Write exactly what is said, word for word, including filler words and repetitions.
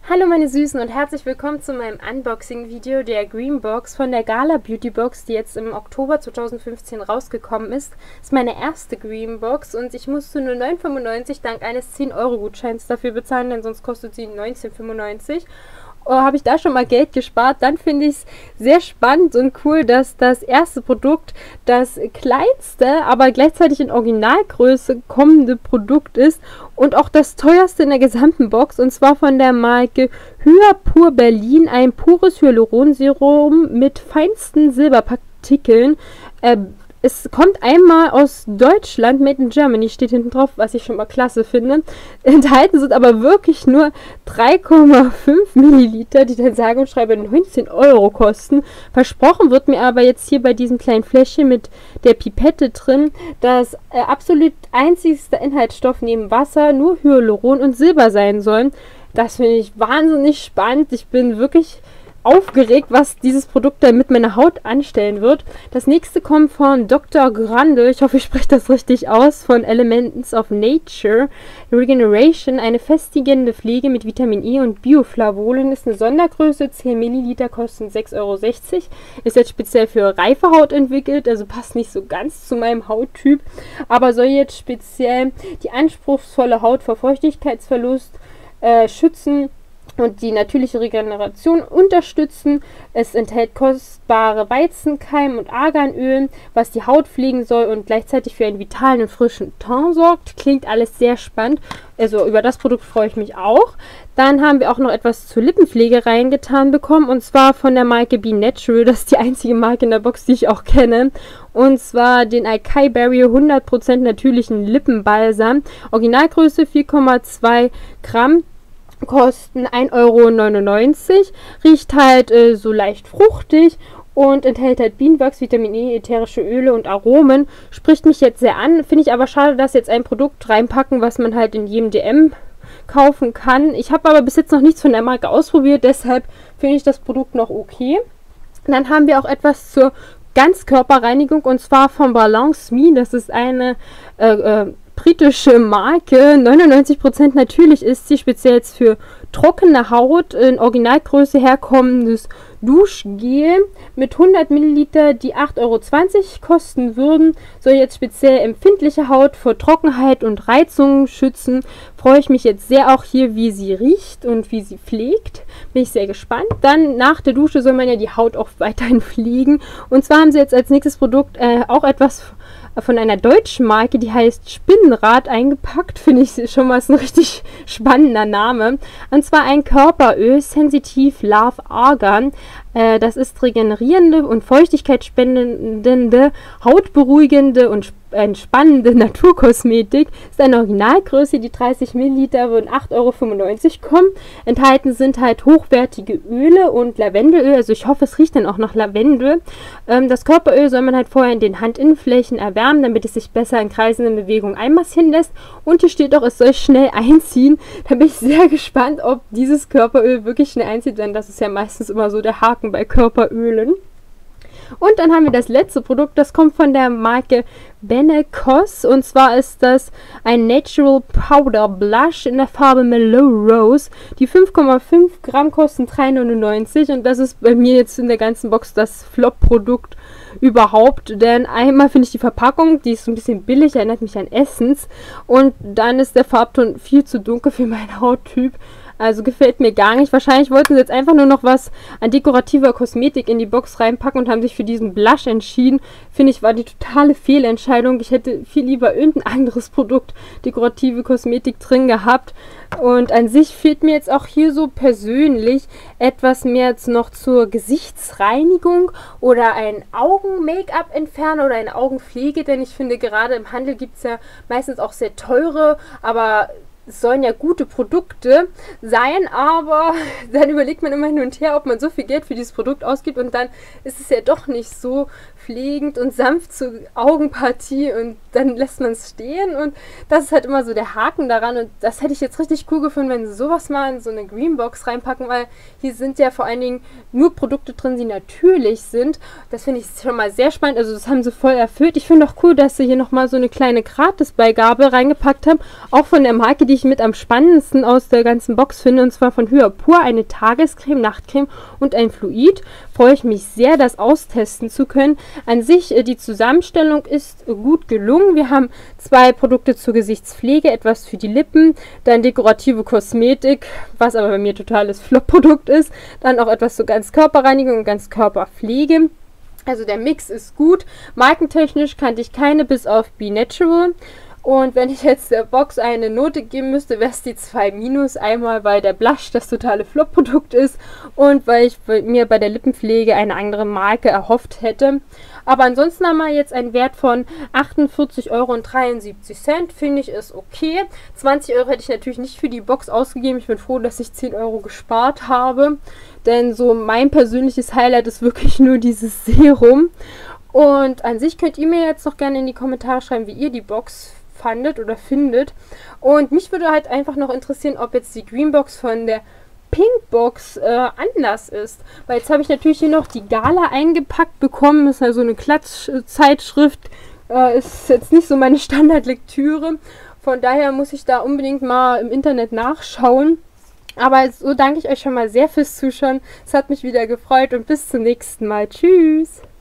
Hallo meine Süßen und herzlich willkommen zu meinem Unboxing-Video der Greenbox von der Gala Beauty Box, die jetzt im Oktober zweitausendfünfzehn rausgekommen ist. Das ist meine erste Greenbox und ich musste nur neun fünfundneunzig dank eines zehn Euro Gutscheins dafür bezahlen, denn sonst kostet sie neunzehn fünfundneunzig. Oh, habe ich da schon mal Geld gespart. Dann finde ich es sehr spannend und cool, dass das erste Produkt das kleinste, aber gleichzeitig in Originalgröße kommende Produkt ist und auch das teuerste in der gesamten Box, und zwar von der Marke Hyapur Berlin, ein pures Hyaluronserum mit feinsten Silberpartikeln. Äh, Es kommt einmal aus Deutschland, Made in Germany steht hinten drauf, was ich schon mal klasse finde. Enthalten sind aber wirklich nur drei Komma fünf Milliliter, die dann sage und schreibe neunzehn Euro kosten. Versprochen wird mir aber jetzt hier bei diesem kleinen Fläschchen mit der Pipette drin, dass äh, absolut einzigster Inhaltsstoff neben Wasser nur Hyaluron und Silber sein sollen. Das finde ich wahnsinnig spannend. Ich bin wirklich aufgeregt, was dieses Produkt dann mit meiner Haut anstellen wird. Das nächste kommt von Doktor Grande, ich hoffe, ich spreche das richtig aus, von Elements of Nature Regeneration, eine festigende Pflege mit Vitamin E und Bioflavonen, ist eine Sondergröße, zehn Milliliter, kosten sechs Euro sechzig, ist jetzt speziell für reife Haut entwickelt, also passt nicht so ganz zu meinem Hauttyp, aber soll jetzt speziell die anspruchsvolle Haut vor Feuchtigkeitsverlust äh, schützen und die natürliche Regeneration unterstützen. Es enthält kostbare Weizenkeim- und Arganöl, was die Haut pflegen soll und gleichzeitig für einen vitalen und frischen Teint sorgt. Klingt alles sehr spannend. Also über das Produkt freue ich mich auch. Dann haben wir auch noch etwas zur Lippenpflege reingetan bekommen, und zwar von der Marke Be Natural. Das ist die einzige Marke in der Box, die ich auch kenne. Und zwar den Acai Berry hundert Prozent natürlichen Lippenbalsam. Originalgröße vier Komma zwei Gramm. Kosten ein Euro neunundneunzig, riecht halt äh, so leicht fruchtig und enthält halt Bienenwachs, Vitamin E, ätherische Öle und Aromen. Spricht mich jetzt sehr an, finde ich aber schade, dass jetzt ein Produkt reinpacken, was man halt in jedem D M kaufen kann. Ich habe aber bis jetzt noch nichts von der Marke ausprobiert, deshalb finde ich das Produkt noch okay. Dann haben wir auch etwas zur Ganzkörperreinigung, und zwar von Balance Me. Das ist eine äh, äh, britische Marke, neunundneunzig Prozent natürlich ist sie, speziell jetzt für trockene Haut, in Originalgröße herkommendes Duschgel mit hundert Milliliter, die acht Euro zwanzig kosten würden, soll jetzt speziell empfindliche Haut vor Trockenheit und Reizungen schützen. Freue ich mich jetzt sehr auch hier, wie sie riecht und wie sie pflegt. Bin ich sehr gespannt. Dann nach der Dusche soll man ja die Haut auch weiterhin pflegen, und zwar haben sie jetzt als nächstes Produkt äh, auch etwas von einer deutschen Marke, die heißt Spinnrad, eingepackt. Finde ich schon mal, ist ein richtig spannender Name. Und zwar ein Körperöl, Sensitiv Love Argan. Äh, das ist regenerierende und feuchtigkeitsspendende, hautberuhigende und entspannende Naturkosmetik. Ist eine Originalgröße, die dreißig Milliliter würden acht Euro fünfundneunzig kommen. Enthalten sind halt hochwertige Öle und Lavendelöl, also ich hoffe, es riecht dann auch nach Lavendel. Ähm, das Körperöl soll man halt vorher in den Handinnenflächen erwärmen, damit es sich besser in kreisenden Bewegungen einmassieren lässt. Und hier steht auch, es soll schnell einziehen. Da bin ich sehr gespannt, ob dieses Körperöl wirklich schnell einzieht, denn das ist ja meistens immer so der Haken bei Körperölen. Und dann haben wir das letzte Produkt, das kommt von der Marke Benecos, und zwar ist das ein Natural Powder Blush in der Farbe Mellow Rose. Die fünf Komma fünf Gramm kosten drei neunundneunzig, und das ist bei mir jetzt in der ganzen Box das Flop-Produkt überhaupt, denn einmal finde ich die Verpackung, die ist so ein bisschen billig, erinnert mich an Essence, und dann ist der Farbton viel zu dunkel für meinen Hauttyp. Also gefällt mir gar nicht. Wahrscheinlich wollten sie jetzt einfach nur noch was an dekorativer Kosmetik in die Box reinpacken und haben sich für diesen Blush entschieden. Finde ich, war die totale Fehlentscheidung. Ich hätte viel lieber irgendein anderes Produkt, dekorative Kosmetik drin gehabt. Und an sich fehlt mir jetzt auch hier so persönlich etwas mehr jetzt noch zur Gesichtsreinigung oder ein Augen-Make-up-Entferner oder eine Augenpflege. Denn ich finde, gerade im Handel gibt es ja meistens auch sehr teure, aber es sollen ja gute Produkte sein, aber dann überlegt man immer hin und her, ob man so viel Geld für dieses Produkt ausgibt, und dann ist es ja doch nicht so pflegend und sanft zur Augenpartie, und dann lässt man es stehen, und das ist halt immer so der Haken daran, und das hätte ich jetzt richtig cool gefunden, wenn sie sowas mal in so eine Greenbox reinpacken, weil hier sind ja vor allen Dingen nur Produkte drin, die natürlich sind. Das finde ich schon mal sehr spannend, also das haben sie voll erfüllt. Ich finde auch cool, dass sie hier nochmal so eine kleine Gratisbeigabe reingepackt haben, auch von der Marke, die ich mit am spannendsten aus der ganzen Box finde, und zwar von Hyapur, eine Tagescreme, Nachtcreme und ein Fluid. Freue ich mich sehr, das austesten zu können. An sich, äh, die Zusammenstellung ist gut gelungen. Wir haben zwei Produkte zur Gesichtspflege, etwas für die Lippen, dann dekorative Kosmetik, was aber bei mir totales Flop-Produkt ist, dann auch etwas zur Ganzkörperreinigung und Ganzkörperpflege. Also der Mix ist gut. Markentechnisch kannte ich keine, bis auf Be Natural. Und wenn ich jetzt der Box eine Note geben müsste, wäre es die zwei minus. Einmal, weil der Blush das totale Flop-Produkt ist und weil ich mir bei der Lippenpflege eine andere Marke erhofft hätte. Aber ansonsten haben wir jetzt einen Wert von achtundvierzig Euro und dreiundsiebzig Cent. Finde ich ist okay. zwanzig Euro hätte ich natürlich nicht für die Box ausgegeben. Ich bin froh, dass ich zehn Euro gespart habe. Denn so mein persönliches Highlight ist wirklich nur dieses Serum. Und an sich könnt ihr mir jetzt noch gerne in die Kommentare schreiben, wie ihr die Box fandet oder findet. Und mich würde halt einfach noch interessieren, ob jetzt die Greenbox von der Pinkbox äh, anders ist. Weil jetzt habe ich natürlich hier noch die Gala eingepackt bekommen. Das ist also eine Klatschzeitschrift. Äh, ist jetzt nicht so meine Standardlektüre. Von daher muss ich da unbedingt mal im Internet nachschauen. Aber so danke ich euch schon mal sehr fürs Zuschauen. Es hat mich wieder gefreut und bis zum nächsten Mal. Tschüss!